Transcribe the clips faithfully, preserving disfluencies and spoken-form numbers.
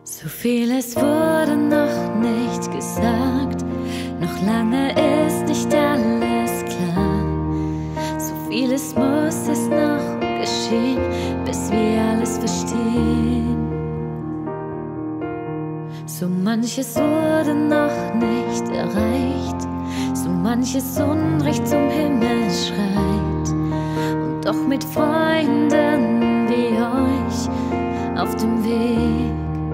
So vieles wurde noch nicht gesagt, noch lange ist nicht alles klar. So vieles muss es noch geschehen, bis wir alles verstehen. So manches wurde noch nicht erreicht, so manches Unrecht zum Himmel schreit. Und doch mit Freunden wie euch auf dem Weg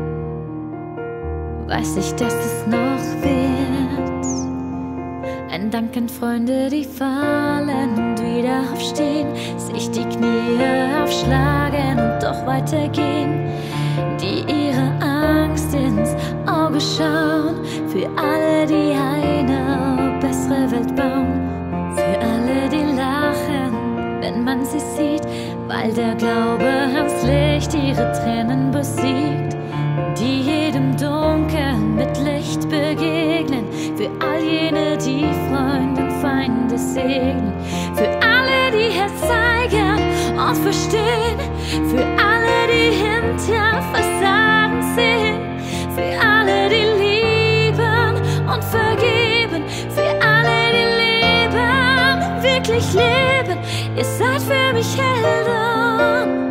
weiß ich, dass es noch wird. Ein Dank an Freunde, die fallen und wieder aufstehen, sich die Knie aufschlagen und doch weitergehen, die ihre Angst ins Auge schauen, für alle, die eine bessere Welt bauen, für alle, die lachen, wenn man sie sieht, weil der Glaube ans Licht ihre Tränen besiegt, die jedem Dunkel mit Licht begegnen, für all jene, die Freunde und Feinde segnen, für alle, die Herz zeigen und verstehen, für alle, die hinter Fassaden sehen, für alle, die lieben und vergeben, für alle, die leben, wirklich leben. Ihr seid für mich Helden.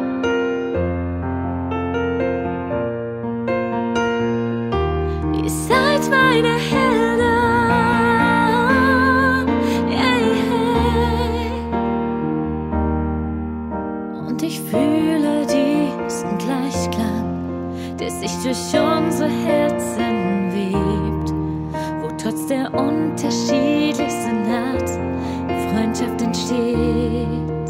Ihr seid meine Helden. Yeah, yeah. Und ich fühle diesen Gleichklang, der sich durch unsere Herzen webt, wo trotz der unterschiedlichsten Art Freundschaft entsteht,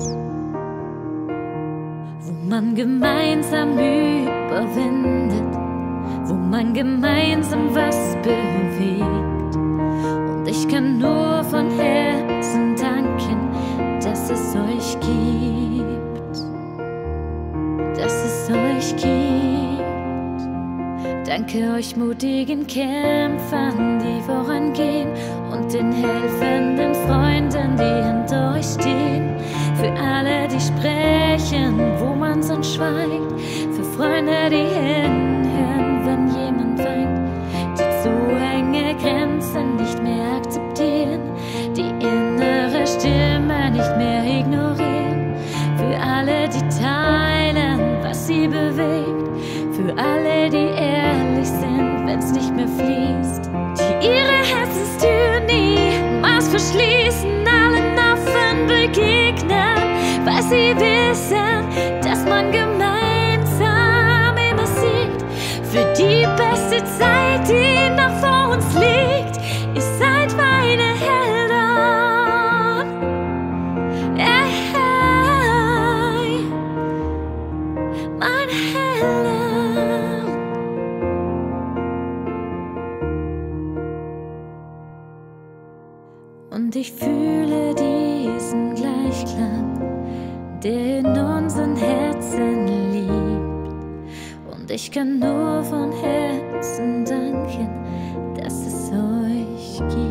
wo man gemeinsam überwindet, wo man gemeinsam was bewegt. Und ich kann nur von Herzen danken, dass es euch gibt, dass es euch gibt. Danke euch mutigen Kämpfern, die vorangehen, und den helfenden Freunden, die hinter euch stehen. Für alle, die sprechen, wo man sonst schweigt. Für Freunde, die hinhören, wenn jemand weint. Die zu enge Grenzen nicht mehr akzeptieren, die innere Stimme nicht mehr ignorieren. Für alle, die teilen, was sie bewegt. Für alle, die ehrlich sind, wenn's nicht mehr fließt. Die ihre Herzenstür niemals verschließen, allen offen begegnen, weil sie wissen, dass man gemeinsam immer siegt. Für die beste Zeit, die noch vor uns liegt. Ihr seid meine Helden. Hey, hey. Meine Helden. Und ich fühle diesen Gleichklang, der in unseren Herzen lebt. Und ich kann nur von Herzen danken, dass es euch gibt.